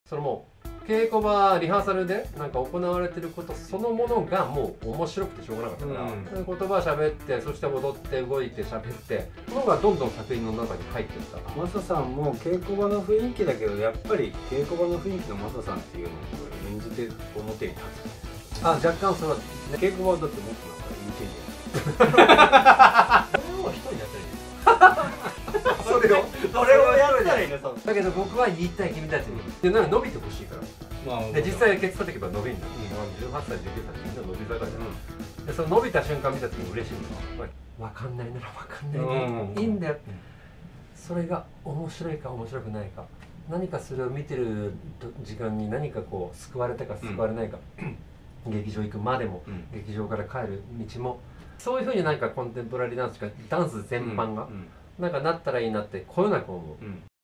そのもう稽古場リハーサルでなんか行われてることそのものがもう面白くてしょうがなかったから、言葉喋ってそして踊って動いて喋ってのがどんどん作品の中に入ってった。 マサさんも稽古場の雰囲気だけどやっぱり稽古場の雰囲気のマサさんっていうのを演じて表に立つ。 あ、若干それは、ね、 稽古場だってもっとなんかインテリアそれを一人でやったらいいですそれをやったらいいね。 だけど僕は言いたい君たちにでなんか伸びてほしいから、で実際ケツ叩けば伸びるんだ、18歳19歳みんな伸び盛りじゃん、でその伸びた瞬間見た時に嬉しいのは分かんないなら分かんないでいいんだよ、それが面白いか面白くないか、何かそれを見てる時間に何かこう救われたか救われないか、劇場行くまでも、劇場から帰る道もそういうふうになんかコンテンポラリーダンスかダンス全般がなんかなったらいいなってこよなく思う。